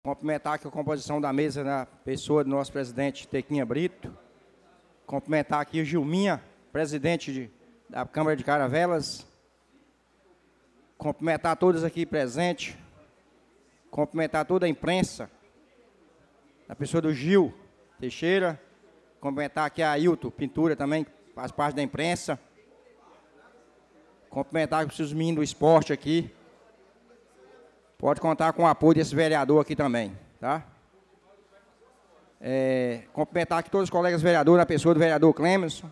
Cumprimentar aqui a composição da mesa na pessoa do nosso presidente Tequinha Brito. Cumprimentar aqui o Gilminha, presidente da Câmara de Caravelas. Cumprimentar todos aqui presentes. Cumprimentar toda a imprensa. A pessoa do Gil Teixeira. Cumprimentar aqui a Ailton Pintura também, que faz parte da imprensa. Cumprimentar os meninos do esporte aqui. Pode contar com o apoio desse vereador aqui também, tá? Cumprimentar aqui todos os colegas vereadores, na pessoa do vereador Clemerson.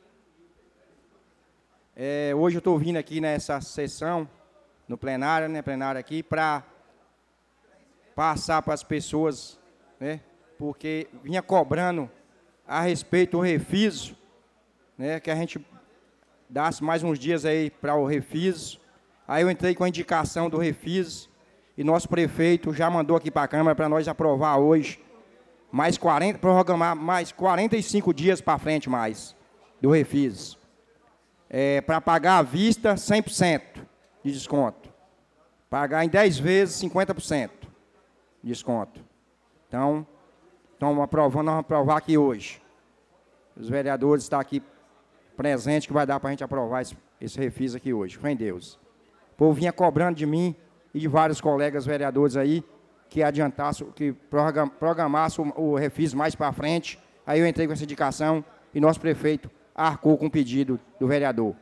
Hoje eu estou vindo aqui nessa sessão, no plenário, né, plenário aqui, para passar para as pessoas, né, porque vinha cobrando a respeito do Refiso, né, que a gente dasse mais uns dias aí para o Refiso. Aí eu entrei com a indicação do Refiso, e nosso prefeito já mandou aqui para a Câmara para nós aprovar hoje programar mais 45 dias para frente mais do Refiso. Para pagar à vista 100% de desconto. Pagar em 10 vezes 50% de desconto. Então, estamos aprovando, nós vamos aprovar aqui hoje. Os vereadores estão aqui presentes, que vai dar para a gente aprovar esse Refiso aqui hoje. Fé em Deus. O povo vinha cobrando de mim e de vários colegas vereadores aí, que adiantasse, que programasse o Refiso mais para frente. Aí eu entrei com essa indicação e nosso prefeito arcou com o pedido do vereador.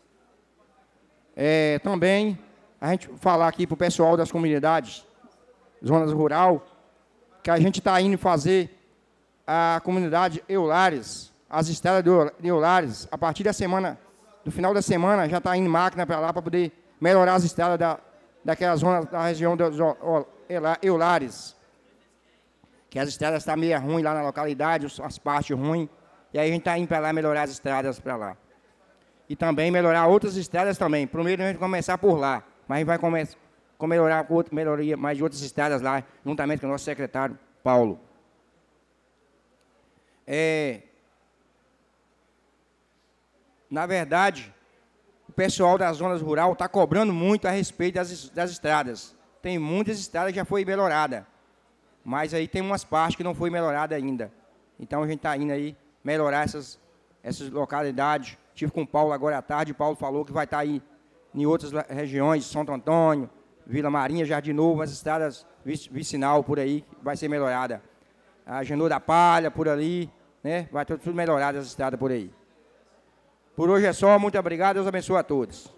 Também, a gente falar aqui para o pessoal das comunidades, zonas rural, que a gente está indo fazer a comunidade Eulares, as estradas de Eulares, a partir da semana, do final da semana, já está indo máquina para lá para poder melhorar as estradas daquela zona da região dos Eulares, que as estradas estão meio ruins lá na localidade, as partes ruins, e aí a gente está indo para lá melhorar as estradas para lá. E também melhorar outras estradas também. Primeiro a gente vai começar por lá, mas a gente vai melhoria mais de outras estradas lá, juntamente com o nosso secretário Paulo. Na verdade, o pessoal das zonas rurais está cobrando muito a respeito das estradas. Tem muitas estradas que já foi melhorada, mas aí tem umas partes que não foi melhorada ainda. Então a gente está indo aí melhorar essas localidades. Estive com o Paulo agora à tarde, o Paulo falou que vai estar aí em outras regiões, Santo Antônio, Vila Marinha, Jardim Novo, as estradas vicinal por aí, vai ser melhorada. A Genô da Palha, por ali, né? Vai ter tudo melhorado as estradas por aí. Por hoje é só, muito obrigado, Deus abençoe a todos.